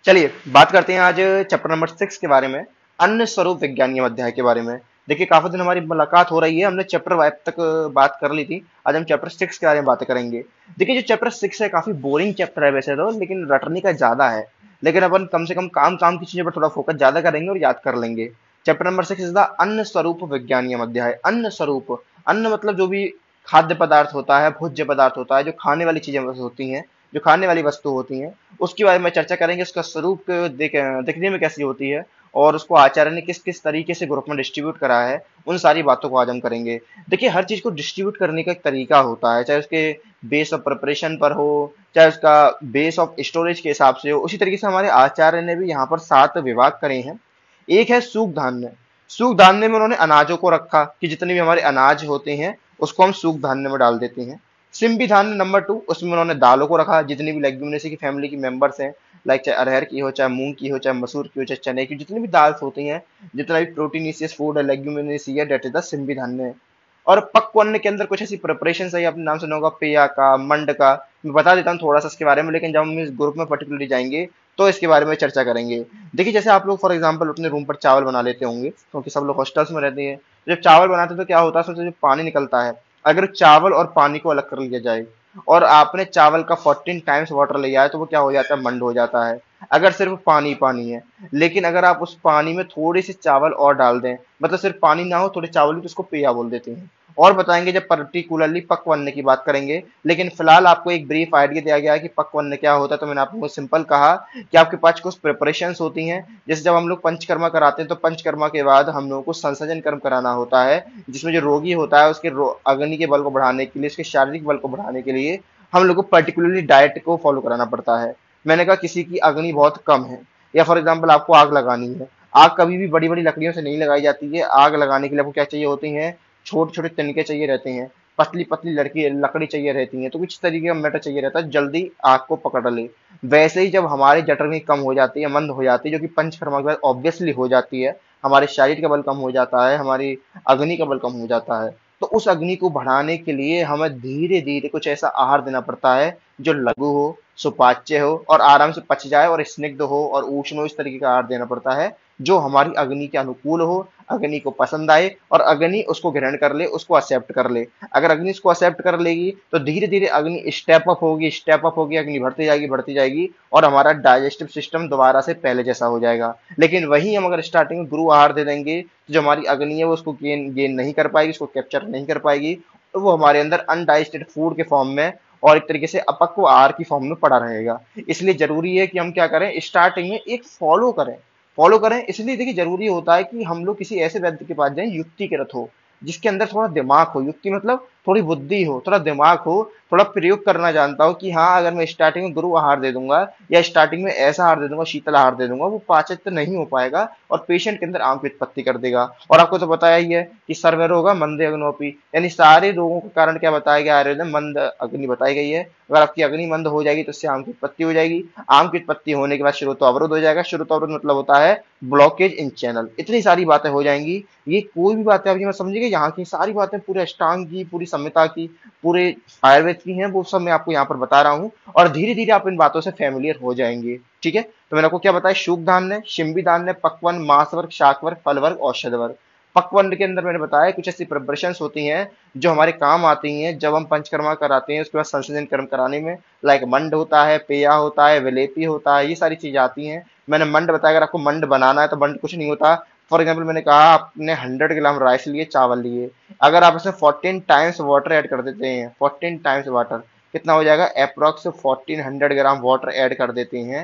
चलिए बात करते हैं आज चैप्टर नंबर 6 के बारे में, अन्य स्वरूप विज्ञानीय अध्याय के बारे में। देखिए काफी दिन हमारी मुलाकात हो रही है, हमने चैप्टर 5 तक बात कर ली थी। आज हम चैप्टर 6 के बारे में बातें करेंगे। देखिए जो चैप्टर 6 है काफी बोरिंग चैप्टर है वैसे तो, लेकिन रटने का ज्यादा है। लेकिन अपन कम से कम काम काम की चीजों पर थोड़ा फोकस ज्यादा करेंगे और याद कर लेंगे। चैप्टर नंबर 6 इज द अन्य स्वरूप विज्ञानीय अध्याय। अन्य स्वरूप, अन्न मतलब जो भी खाद्य पदार्थ होता है, भोज्य पदार्थ होता है, जो खाने वाली चीजें होती हैं, जो खाने वाली वस्तु होती हैं, उसके बारे में चर्चा करेंगे। उसका स्वरूप दिखने में कैसी होती है और उसको आचार्य ने किस किस तरीके से ग्रुप में डिस्ट्रीब्यूट करा है, उन सारी बातों को आज हम करेंगे। देखिए हर चीज को डिस्ट्रीब्यूट करने का एक तरीका होता है, चाहे उसके बेस ऑफ प्रिपरेशन पर हो, चाहे उसका बेस ऑफ स्टोरेज के हिसाब से हो। उसी तरीके से हमारे आचार्य ने भी यहाँ पर 7 विभाग करे हैं। एक है सूख धान्य। सूख धान्य में उन्होंने अनाजों को रखा कि जितने भी हमारे अनाज होते हैं उसको हम सूख धान्य में डाल देते हैं। सिंबी धान्य नंबर 2, उसमें उन्होंने दालों को रखा, जितनी भी लेग्यूमिनेसी की फैमिली की मेंबर्स हैं, लाइक चाहे अरहर की हो, चाहे मूंग की हो, चाहे मसूर की हो, चाहे चने की, जितनी भी दाल्स होती हैं, जितना भी प्रोटीनिशियस फूड है, लेग्यूमिनेसी है, डेट इज द सिंबी धान्य। और पक्वन्न के अंदर कुछ ऐसी प्रिपरेशन है, आपने नाम सुना होगा पेया का, मंड का। मैं बता देता हूँ थोड़ा सा इसके बारे में, लेकिन जब हम इस ग्रुप में पर्टिकुलरली जाएंगे तो इसके बारे में चर्चा करेंगे। देखिए जैसे आप लोग फॉर एग्जांपल अपने रूम पर चावल बना लेते होंगे, क्योंकि सब लोग हॉस्टल्स में रहते हैं। जब चावल बनाते हैं तो क्या होता है, उसमें से जो पानी निकलता है, अगर चावल और पानी को अलग कर लिया जाए और आपने चावल का 14 टाइम्स वाटर लिया है तो वो क्या हो जाता है, मंड हो जाता है। अगर सिर्फ पानी पानी है, लेकिन अगर आप उस पानी में थोड़ी सी चावल और डाल दें, मतलब सिर्फ पानी ना हो थोड़े चावल भी, तो उसको पेया बोल देते हैं। और बताएंगे जब पर्टिकुलरली पकवन्न की बात करेंगे। लेकिन फिलहाल आपको एक ब्रीफ आइडिया दिया गया है कि पकवन्न क्या होता है, तो मैंने आपको सिंपल कहा कि आपके पास कुछ प्रिपरेशंस होती हैं। जैसे जब हम लोग पंचकर्मा कराते हैं तो पंचकर्मा के बाद हम लोगों को संसर्जन कर्म कराना होता है, जिसमें जो रोगी होता है उसके अग्नि के बल को बढ़ाने के लिए, उसके शारीरिक बल को बढ़ाने के लिए हम लोग को पर्टिकुलरली डाइट को फॉलो कराना पड़ता है। मैंने कहा किसी की अग्नि बहुत कम है, या फॉर एग्जाम्पल आपको आग लगानी है। आग कभी भी बड़ी बड़ी लकड़ियों से नहीं लगाई जाती है। आग लगाने के लिए आपको क्या चाहिए होती है, छोटे छोटे तिनके चाहिए रहते हैं, पतली पतली लड़की लकड़ी चाहिए रहती है, तो कुछ तरीके का मैटर चाहिए रहता है जल्दी आग को पकड़ ले। वैसे ही जब हमारी जठरनी कम हो जाती है, मंद हो जाती है, जो कि पंचकर्मा के बाद ऑब्वियसली हो जाती है, हमारे शरीर का बल कम हो जाता है, हमारी अग्नि का बल कम हो जाता है, तो उस अग्नि को बढ़ाने के लिए हमें धीरे धीरे कुछ ऐसा आहार देना पड़ता है जो लघु हो, सुपाच्य हो और आराम से पच जाए और स्निग्ध हो और उष्ण हो। इस तरीके का आहार देना पड़ता है जो हमारी अग्नि के अनुकूल हो, अग्नि को पसंद आए और अग्नि उसको ग्रहण कर ले, उसको एक्सेप्ट कर ले। अगर अग्नि इसको एक्सेप्ट कर लेगी तो धीरे धीरे अग्नि स्टेप अप होगी, स्टेप अप होगी, अग्नि बढ़ती जाएगी, बढ़ती जाएगी, और हमारा डाइजेस्टिव सिस्टम दोबारा से पहले जैसा हो जाएगा। लेकिन वही हम अगर स्टार्टिंग में गुरु आहार दे देंगे तो जो हमारी अग्नि है वो उसको गेन गेन नहीं कर पाएगी, उसको कैप्चर नहीं कर पाएगी, तो वो हमारे अंदर अनडाइजेस्टेड फूड के फॉर्म में और एक तरीके से अपक्व आहार की फॉर्म में पड़ा रहेगा। इसलिए जरूरी है कि हम क्या करें, स्टार्टिंग में एक फॉलो करें। इसलिए देखिए जरूरी होता है कि हम लोग किसी ऐसे व्यक्ति के पास जाएं युक्ति के रथ हो, जिसके अंदर थोड़ा दिमाग हो। युक्ति मतलब थोड़ी बुद्धि हो, थोड़ा दिमाग हो, थोड़ा प्रयोग करना जानता हो कि हाँ अगर मैं स्टार्टिंग में गुरु आहार दे दूंगा या स्टार्टिंग में ऐसा आहार दे दूंगा, शीतल आहार दे दूंगा, वो पाचक नहीं हो पाएगा और पेशेंट के अंदर आम की उत्पत्ति कर देगा। और आपको तो बताया ही है कि सर्व रोगा मंदे अग्नोपी, यानी सारे रोगों का कारण क्या बताया गया आयुर्वेद में, मंद अग्नि बताई गई है। अगर आपकी अग्नि मंद हो जाएगी तो उससे आम की उत्पत्ति हो जाएगी। आम की उत्पत्ति होने के बाद श्रोतो अवरोध हो जाएगा। श्रोतो अवरोध मतलब होता है ब्लॉकेज इन चैनल। इतनी सारी बातें हो जाएंगी। ये कोई भी बातें आपकी मैं समझिएगा, यहाँ की सारी बातें पूरे अष्टांग की, पूरी संहिता की, पूरे आयुर्वेद की हैं, वो सब मैं आपको यहाँ पर बता रहा हूँ और धीरे धीरे आप इन बातों से फेमिलियर हो जाएंगे। ठीक है, तो मैंने आपको क्या बताया, शुक धान्य, शिंबी धान्य, पक्वन, मांस वर्ग, शाक वर्ग, फल वर्ग, औषध वर्ग। पक्वन के अंदर मैंने बताया कुछ ऐसी प्रिपरेशंस होती हैं जो हमारे काम आती हैं जब हम पंचकर्मा कराते हैं, उसके बाद संशोधन कर्म कराने में। लाइक मंड होता है, पेया होता है, विलेपी होता है, ये सारी चीजें आती हैं। मैंने मंड बताया, अगर आपको मंड बनाना है तो मंड कुछ नहीं होता। फॉर एग्जाम्पल मैंने कहा आपने 100 ग्राम राइस लिए, चावल लिए, अगर आप इसमें 14 टाइम्स वाटर ऐड कर देते हैं, 14 टाइम्स वाटर कितना हो जाएगा, अप्रोक्स 1400 ग्राम वाटर ऐड कर देते हैं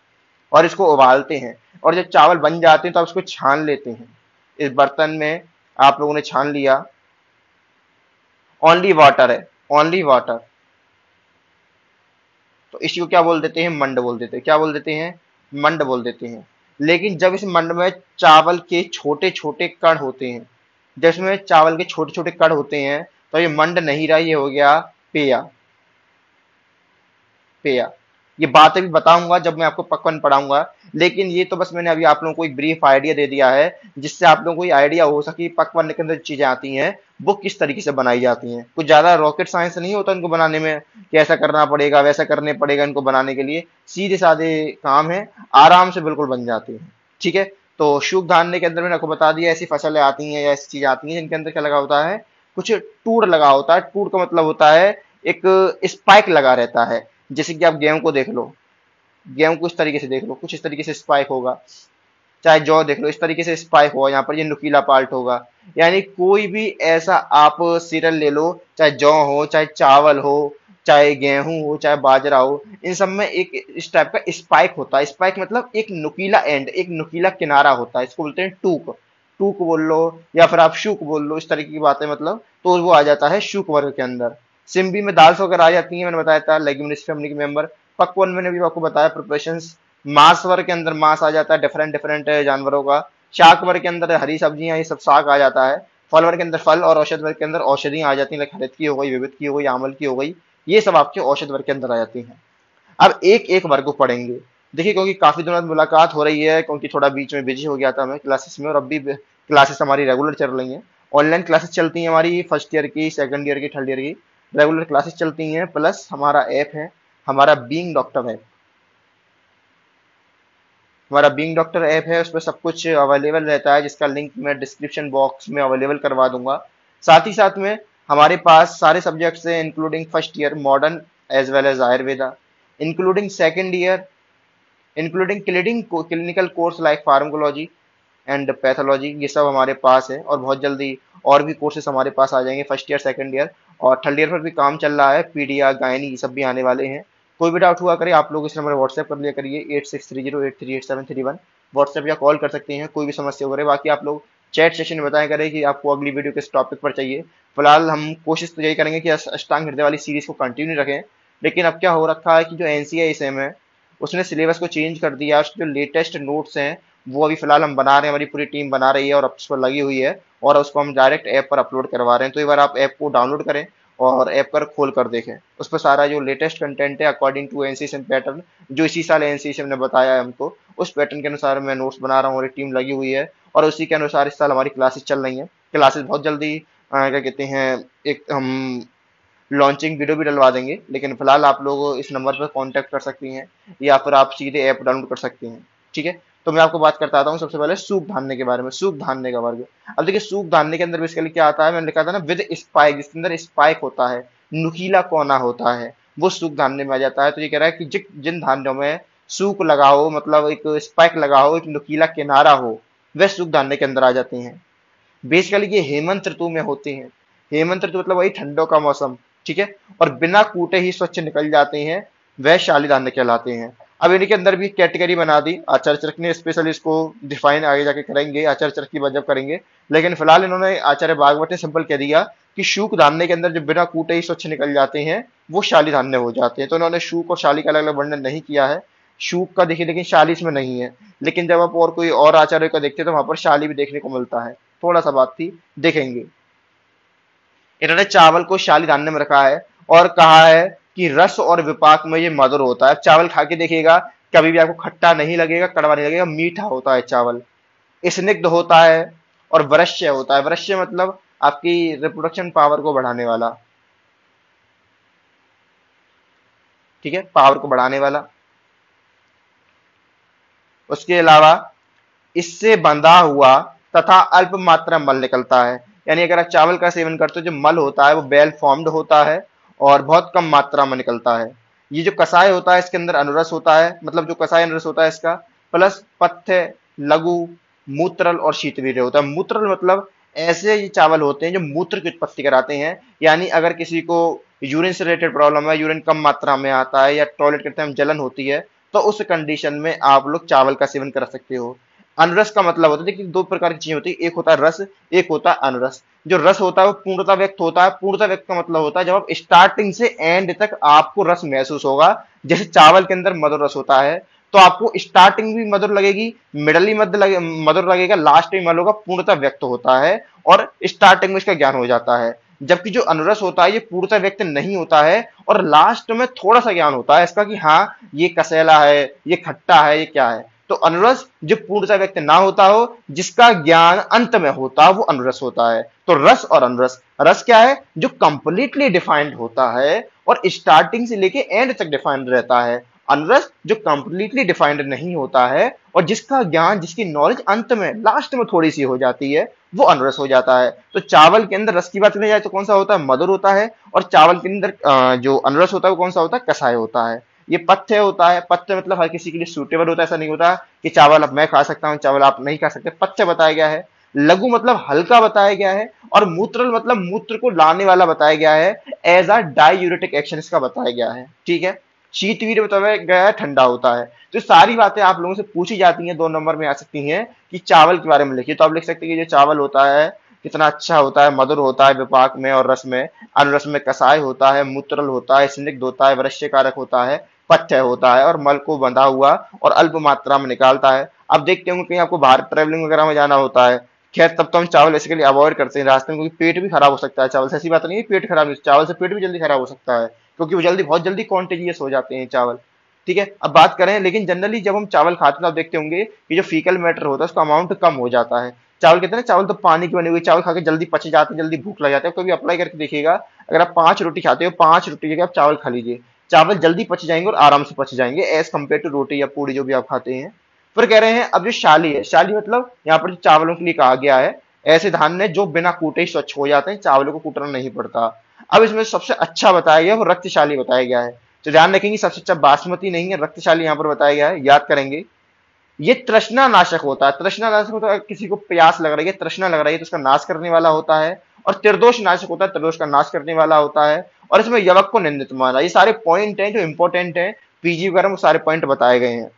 और इसको उबालते हैं। और जब चावल बन जाते हैं तो आप इसको छान लेते हैं। इस बर्तन में आप लोगों ने छान लिया, ओनली वाटर है, ओनली वाटर, तो इसी को क्या बोल देते हैं, मंड बोल देते हैं। क्या बोल देते हैं, मंड बोल देते हैं। लेकिन जब इस मंड में चावल के छोटे छोटे कण होते हैं, जब इसमें चावल के छोटे छोटे कण होते हैं तो ये मंड नहीं रहा, ये हो गया पेया। पेया, ये बातें भी बताऊंगा जब मैं आपको पकवान पढ़ाऊंगा। लेकिन ये तो बस मैंने अभी आप लोगों को एक ब्रीफ आइडिया दे दिया है, जिससे आप लोगों को ये आइडिया हो सके पकवान के अंदर चीजें आती हैं वो किस तरीके से बनाई जाती हैं। कुछ ज्यादा रॉकेट साइंस नहीं होता इनको बनाने में कि ऐसा करना पड़ेगा वैसा करने पड़ेगा इनको बनाने के लिए। सीधे साधे काम है, आराम से बिल्कुल बन जाते हैं। ठीक है, तो शुभ धान्य के अंदर मैंने आपको बता दिया ऐसी फसलें आती हैं या ऐसी चीजें आती हैं जिनके अंदर क्या लगा होता है, कुछ टूर लगा होता है। टूर का मतलब होता है एक स्पाइक लगा रहता है। जैसे कि आप गेहूं को देख लो, गेहूं को इस तरीके से देख लो, कुछ इस तरीके से स्पाइक होगा। चाहे जौ देख लो, इस तरीके से स्पाइक होगा, यहाँ पर ये नुकीला पार्ट होगा। यानी कोई भी ऐसा आप सीरियल ले लो, चाहे जौ हो, चाहे चावल हो, चाहे गेहूं हो, चाहे बाजरा हो, इन सब में एक इस टाइप का स्पाइक होता है। स्पाइक मतलब एक नुकीला एंड, एक नुकीला किनारा होता है, इसको बोलते हैं टूक। टूक बोल लो या फिर आप शूक बोल लो, इस तरीके की बातें मतलब, तो वो आ जाता है शूक वर्ग के अंदर। सिम्बी में दाल्स वगैरह आ जाती है, मैंने बताया था लेग्यूमिनस फैमिली के मेंबर। पकवन मैंने भी आपको बताया प्रिपरेशन। मांस वर्ग के अंदर मांस आ जाता है डिफरेंट डिफरेंट जानवरों का। शाक वर्ग के अंदर हरी सब्जियां, ये सब शाक आ जाता है। फल वर्ग के अंदर फल, और औषध वर्ग के अंदर औषधियां आ जाती हैं, लाइक हरित की हो गई, विविध की हो गई, आमल की हो गई। ये सब आपके औषध वर्ग के अंदर आ जाती हैं। अब एक एक वर्ग को पढ़ेंगे। देखिए, क्योंकि काफी दिनों बाद मुलाकात हो रही है, क्योंकि थोड़ा बीच में बिजी हो गया था मैं क्लासेस में, और अब भी क्लासेस हमारी रेगुलर चल रही हैं। ऑनलाइन क्लासेस चलती हैं हमारी, फर्स्ट ईयर की, सेकंड ईयर की, थर्ड ईयर की रेगुलर क्लासेस चलती हैं। प्लस हमारा ऐप है, हमारा बीइंग डॉक्टर ऐप। हमारा बीइंग डॉक्टर ऐप है, उस पर सब कुछ अवेलेबल रहता है, जिसका लिंक मैं डिस्क्रिप्शन बॉक्स में अवेलेबल करवा दूंगा। साथ ही साथ में हमारे पास सारे सब्जेक्ट्स हैं, including first year modern as well as Ayurveda, including second year, including clinical course like pharmacology and pathology. ये सब हमारे पास है, और बहुत जल्दी और भी कोर्सेस हमारे पास आ जाएंगे फर्स्ट ईयर, सेकंड ईयर और थर्ड ईयर पर भी काम चल रहा है। पीडिया, गायनी, ये सब भी आने वाले हैं। कोई भी डाउट हुआ करे आप लोग इस नंबर व्हाट्सएप कर लिया करिए, 8630838731। व्हाट्सएप या कॉल कर सकते हैं, कोई भी समस्या हो रही है। बाकी आप लोग चैट सेशन में बताया करें कि आपको अगली वीडियो किस टॉपिक पर चाहिए। फिलहाल हम कोशिश तो यही करेंगे कि अष्टांग हृदय वाली सीरीज को कंटिन्यू रखें। लेकिन अब क्या हो रखा है कि जो एनसीआई है उसने सिलेबस को चेंज कर दिया। उसके जो लेटेस्ट नोट्स हैं वो अभी फिलहाल हम बना रहे हैं, हमारी पूरी टीम बना रही है और उस पर लगी हुई है, और उसको हम डायरेक्ट ऐप पर अपलोड करवा रहे हैं। तो एक बार आप ऐप को डाउनलोड करें और ऐप पर खोल कर देखें, उस पर सारा जो लेटेस्ट कंटेंट है अकॉर्डिंग टू एनसीएसएम पैटर्न, जो इसी साल एनसीएसएम ने बताया है हमको, उस पैटर्न के अनुसार मैं नोट्स बना रहा हूँ, हमारी टीम लगी हुई है, और उसी के अनुसार इस साल हमारी क्लासेस चल रही हैं। क्लासेस बहुत जल्दी क्या कहते हैं, एक हम लॉन्चिंग वीडियो भी डलवा देंगे। लेकिन फिलहाल आप लोग इस नंबर पर कांटेक्ट कर सकती हैं, या फिर आप सीधे ऐप डाउनलोड कर सकती हैं। ठीक है, तो मैं आपको बात करता आता हूँ सबसे पहले सूप धान्य के बारे में। सूप धान्य का वर्ग, अब देखिए सूप धान्य के अंदर बेसिकली क्या आता है, मैंने लिखा था ना विद स्पाइक, जिसके अंदर स्पाइक होता है, नुकीला कोना होता है, वो सूप धान्य में आ जाता है। तो ये कह रहा है कि जिन धान्यों में सूप लगा हो, मतलब एक स्पाइक लगा हो, एक नुकीला किनारा हो, वह सूप धान्य के अंदर आ जाते हैं। बेसिकली ये हेमंत ऋतु में होते हैं। हेमंत ऋतु मतलब वही ठंडों का मौसम। ठीक है, और बिना कूटे ही स्वच्छ निकल जाते हैं, वह शाली धान्य कहलाते हैं। अब इनके अंदर भी कैटेगरी बना दी आचार्य चरक ने, स्पेशली इसको डिफाइन आगे जाके करेंगे आचार्य चरक की बात जब करेंगे। लेकिन फिलहाल इन्होंने आचार्य भागवत ने सिंपल कह दिया कि शूक धान्य के अंदर जो बिना कूटे ही स्वच्छ निकल जाते हैं वो शाली धान्य हो जाते हैं। तो इन्होंने शूक और शाली का अलग अलग वर्णन नहीं किया है। शूक का देखिए, लेकिन शाली इसमें नहीं है। लेकिन जब आप और कोई और आचार्य का देखते हैं तो वहां पर शाली भी देखने को मिलता है। थोड़ा सा बात थी, देखेंगे। इन्होंने चावल को शाली धान्य में रखा है और कहा है कि रस और विपाक में ये मधुर होता है। चावल खा के देखिएगा, कभी भी आपको खट्टा नहीं लगेगा, कड़वा नहीं लगेगा, मीठा होता है चावल। स्निग्ध होता है और वरस्य होता है। वरस्य मतलब आपकी रिप्रोडक्शन पावर को बढ़ाने वाला। ठीक है, पावर को बढ़ाने वाला। उसके अलावा इससे बंधा हुआ तथा अल्प मात्रा मल निकलता है। यानी अगर आप चावल का सेवन करते हो, जो मल होता है वो वेल फॉर्म्ड होता है और बहुत कम मात्रा में निकलता है। ये जो कसाय होता है इसके अंदर अनुरस होता है, मतलब जो कसाय अनुरस होता है इसका, प्लस पथ्य, लघु, मूत्रल और शीतवीर्य होता है। मूत्रल मतलब ऐसे ये चावल होते हैं जो मूत्र की उत्पत्ति कराते हैं। यानी अगर किसी को यूरिन से रिलेटेड प्रॉब्लम है, यूरिन कम मात्रा में आता है, या टॉयलेट करते टाइम जलन होती है, तो उस कंडीशन में आप लोग चावल का सेवन कर सकते हो। अनरस का मतलब होता है, देखिए दो प्रकार की चीजें होती है, एक होता है रस, एक होता है अनरस। जो रस होता है वो पूर्णता व्यक्त होता है। पूर्णता व्यक्त का मतलब होता है जब आप स्टार्टिंग से एंड तक आपको रस महसूस होगा। जैसे चावल के अंदर मधुर रस होता है, तो आपको स्टार्टिंग भी मधुर लगेगी, मिडल ही मधुर लगेगा, लास्ट में मधुर होगा, पूर्णता व्यक्त होता है और स्टार्टिंग में इसका ज्ञान हो जाता है। जबकि जो अनुरस होता है ये पूर्णतः व्यक्त नहीं होता है और लास्ट में थोड़ा सा ज्ञान होता है इसका कि हाँ ये कसैला है, ये खट्टा है, ये क्या है। तो अनुरस जो पूर्णतः व्यक्त ना होता हो, जिसका ज्ञान अंत में होता, वो अनुरस होता है। तो रस और अनुरस, रस क्या है जो कंप्लीटली डिफाइंड होता है और स्टार्टिंग से लेके एंड तक डिफाइंड रहता है। अनरस जो कंप्लीटली डिफाइंड नहीं होता है और जिसका ज्ञान, जिसकी नॉलेज अंत में लास्ट में थोड़ी सी हो जाती है, वो अनरस हो जाता है। तो चावल के अंदर रस की बात करी जाए तो कौन सा होता है, मधुर होता है। और चावल के अंदर जो अनरस होता है वो कौन सा होता है, कसाय होता है। ये पथ्य होता है। पथ्य मतलब हर किसी के लिए सूटेबल होता है, ऐसा नहीं होता कि चावल अब मैं खा सकता हूँ, चावल आप नहीं खा सकते। पथ्य बताया गया है। लघु मतलब हल्का बताया गया है। और मूत्रल मतलब मूत्र को लाने वाला बताया गया है। एज अ डायूरेटिक एक्शन इसका बताया गया है। ठीक है। शीतवीर बताया गया है, ठंडा होता है। तो सारी बातें आप लोगों से पूछी जाती हैं, 2 नंबर में आ सकती हैं कि चावल के बारे में लिखिए। तो आप लिख सकते हैं कि जो चावल होता है कितना अच्छा होता है, मधुर होता है विपाक में और रस में। अनुरस में कसाय होता है, मूत्रल होता है, स्निग्ध होता है, वृश्यकारक होता है, पथ्य होता है और मल को बंधा हुआ और अल्प मात्रा में निकालता है। अब देखते होंगे कहीं आपको बाहर ट्रेवलिंग वगैरह में जाना होता है, खैर तब तो हम चावल बेसिकली अवॉइड करते हैं रास्ते में, क्योंकि पेट भी खराब हो सकता है चावल से। ऐसी बात नहीं है पेट खराब नहीं, चावल से पेट भी जल्दी खराब हो सकता है, क्योंकि वो जल्दी, बहुत जल्दी कॉन्टेजियस हो जाते हैं चावल। ठीक है। अब बात करें, लेकिन जनरली जब हम चावल खाते हैं तो आप देखते होंगे कि जो फीकल मैटर होता है उसका अमाउंट कम हो जाता है। चावल कहते हैं ना, चावल तो पानी की बनी हुई, चावल खा के जल्दी पच जाते हैं, जल्दी भूख लग जाती है। कभी अप्लाई करके देखिएगा, अगर आप 5 रोटी खाते हो, 5 रोटी की जगह आप चावल खा लीजिए, चावल जल्दी पच जाएंगे और आराम से पच जाएंगे एज कम्पेयर टू रोटी या पूड़ी जो भी आप खाते हैं। फिर कह रहे हैं अब जो शाली है, शाली मतलब यहाँ पर जो चावलों के लिए कहा गया है, ऐसे धान्य जो बिना कूटे ही स्वच्छ हो जाते हैं, चावलों को कूटना नहीं पड़ता। अब इसमें सबसे अच्छा बताया गया वो रक्तशाली बताया गया है। तो ध्यान रखेंगे सबसे अच्छा बासमती नहीं है, रक्तशाली यहाँ पर बताया गया है, याद करेंगे। ये तृष्णा नाशक होता है। तृष्णा नाशक होता है, किसी को प्यास लग रही है, तृष्णा लग रही है तो उसका नाश करने वाला होता है। और त्रिदोष नाशक होता है, त्रिदोष का नाश करने वाला होता है। और इसमें यवक को निंदित माना। ये सारे पॉइंट हैं जो इंपॉर्टेंट हैं, पीजी वगैरह में सारे पॉइंट बताए गए हैं।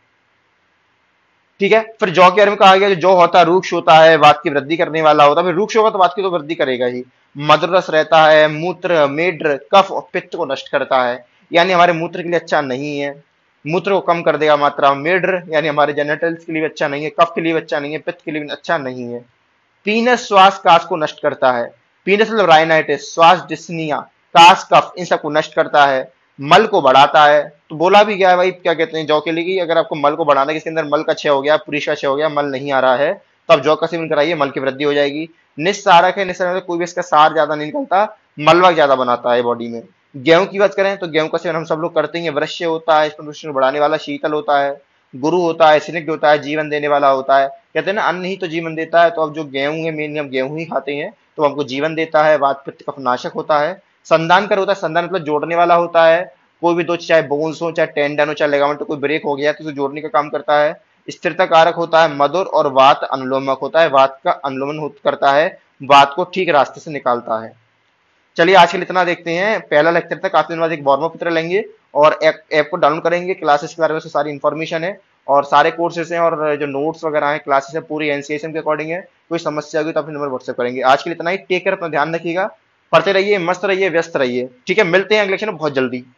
ठीक है। फिर जौ के बारे में कहा गया, जो जौ होता है रूक्ष होता है, वात की वृद्धि करने वाला होता है। फिर रूक्ष होगा तो वात की तो वृद्धि करेगा ही। मधुर रस रहता है, मूत्र, मेढ्र, कफ और पित्त को नष्ट करता है, यानी हमारे मूत्र के लिए अच्छा नहीं है, मूत्र को कम कर देगा मात्रा में। मेढ्र यानी हमारे जेनेटल्स के लिए भी अच्छा नहीं है, कफ के लिए भी अच्छा नहीं है, पित्त के लिए भी अच्छा नहीं है। पीनस श्वास काश को नष्ट करता है। पीनस मतलब राइनाइटिस, श्वास डिस्निया, काश कफ, इन सबको नष्ट करता है। मल को बढ़ाता है। तो बोला भी गया है भाई, क्या कहते हैं, जौ के लिए कि अगर आपको मल को बढ़ाना है, किसके अंदर मल का क्षय हो गया, पुरुष का क्षय हो गया, मल नहीं आ रहा है, तो आप जौ का सेवन कराइए, मल की वृद्धि हो जाएगी। निस्सारक है, निस्सारक मतलब कोई भी इसका सार ज्यादा नहीं निकलता, मलवा ज्यादा बनाता है बॉडी में। गेहूं की बात करें तो गेहूं का सेवन हम सब लोग करते हैं, वृश्य होता है, इसको बढ़ाने वाला, शीतल होता है, गुरु होता है, स्निग्ध होता है, जीवन देने वाला होता है। कहते हैं ना अन्न ही तो जीवन देता है, तो अब जो गेहूं है मेनली हम गेहूं ही खाते हैं, तो हमको जीवन देता है। वात पित्त कफ नाशक होता है। संधान कर होता है, संधान मतलब जोड़ने वाला होता है। कोई भी दो, चाहे बोन्स हो, चाहे टेंडन हो, चाहे लिगामेंट, कोई ब्रेक हो गया तो उसे जोड़ने का काम करता है। स्थिरता कारक होता है, मधुर और वात अनुलोमक होता है, वात का अनुलोमन करता है, वात को ठीक रास्ते से निकालता है। चलिए आज के लिए इतना देखते हैं, पहला लेक्चर था, काफी दिन बाद एक वार्म अप लेंगे और ऐप को डाउनलोड करेंगे, क्लासेस के बारे में सारी इन्फॉर्मेशन है और सारे कोर्सेज हैं और जो नोट्स वगैरह हैं, क्लासेस है पूरी एनसीएसएम के अकॉर्डिंग है। कोई समस्या होगी तो अपने नंबर व्हाट्सएप करेंगे। आज के लिए इतना ही, टेक केयर, अपना ध्यान रखिएगा, पढ़ते रहिए, मस्त रहिए, व्यस्त रहिए। ठीक है, मिलते हैं अगले लेक्चर में बहुत जल्दी।